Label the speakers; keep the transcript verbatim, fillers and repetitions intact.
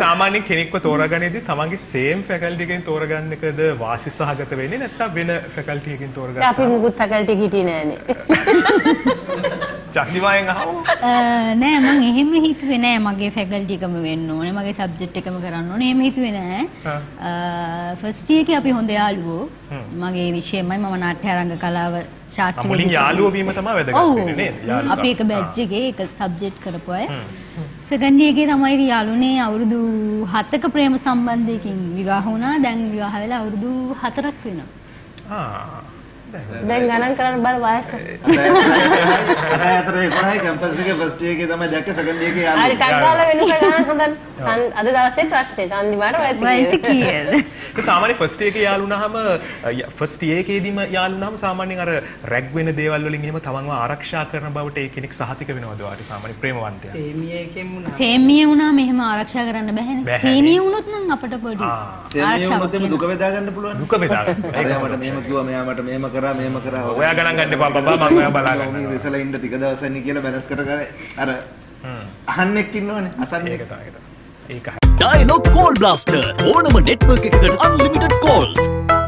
Speaker 1: සාමාන්‍යයෙන් කෙනෙක්ව තෝරාගන්නේදී තමන්ගේ සේම් ෆැකල්ටි එකෙන් තෝරගන්න එකද වාසි සහගත වෙන්නේ නැත්නම් වෙන ෆැකල්ටි එකකින් තෝරගන්න?
Speaker 2: අපි මුකුත් ෆැකල්ටි එක හිටියේ නෑනේ.
Speaker 1: චන්දිමායෙන් අහමු.
Speaker 3: නෑ මම එහෙම හිතුවේ නෑ මගේ ෆැකල්ටි එකම වෙන්න ඕනේ මගේ සබ්ජෙක්ට් එකම කරන්න ඕනේ එහෙම හිතුවේ නෑ. ෆස්ට් ඉයර් එකේ අපි හොඳ යාළුවෝ. මගේ විෂයමයි මම නාට්‍යාරංග කලාව ශාස්ත්‍රීය
Speaker 1: මුලින් යාළුවෝ වීම තමයි වැදගත් වෙන්නේ නේද? යාළුවා.
Speaker 3: අපි එක බැච් එකේ එක සබ්ජෙක්ට් කරපු අය. සෙකන්ඩ් ඉයර් එකේ තමයි ඉතින් යාළුනේ අවුරුදු හතක ප්‍රේම සම්බන්ධයකින් විවාහ වුණා. දැන් විවාහ වෙලා අවුරුදු හතරක් වෙනවා.
Speaker 1: ආ
Speaker 2: දැන් ගණන් කරන්න බල වයස.
Speaker 4: අර අතර එකොළහයි කැම්පස් එකේ ෆස්ට් ඉයර් එකේ තමයි දැක්කේ සෙකන්ඩ් ඉයර් එකේ යාළුවෝ.
Speaker 2: හරි ටක් ගාලා වෙනුක ගණන් හොඳයි. අද දවසේ ප්‍රශ්නේ චන්දිමාට වයස කීයද?
Speaker 1: ඒ සාමාන්‍ය ෆස්ට් ඉයර් එකේ යාළුනහම ෆස්ට් ඉයර් එකේදීම යාළුනහම සාමාන්‍යයෙන් අර රැග් වෙන දේවල් වලින් එහෙම තමන්ව ආරක්ෂා කරන බවට ඒ කෙනෙක් සහතික වෙනවද වාට සාමාන්‍ය ප්‍රේමවන්තයා?
Speaker 5: සේමිය එකෙන් වුණා.
Speaker 3: සේමිය වුණාම එහෙම ආරක්ෂා කරන්න බැහැනේ. සීනිය වුණොත් නම් අපිට පොඩි
Speaker 4: සේමිය වුණොත් එමු දුක බෙදා ගන්න පුළුවන්.
Speaker 1: දුක බෙදා ගන්න.
Speaker 4: ඒක මට මෙහෙම කිව්වා මෙයා මට මෙහෙම කරා මෙහෙම කරා.
Speaker 1: ඔයා ගණන් ගන්න එපා බබා මම ඔයා බලා ගන්නවා.
Speaker 4: මේ ඉස්සලා ඉන්න ටික දවසක් නේ කියලා බැලන්ස් කර කර අර අහන්නෙක් ඉන්නවනේ අසන්නෙක්.
Speaker 1: ඒක තමයි ඒක.
Speaker 6: Dino Call Blaster ඕනම network එකකට unlimited calls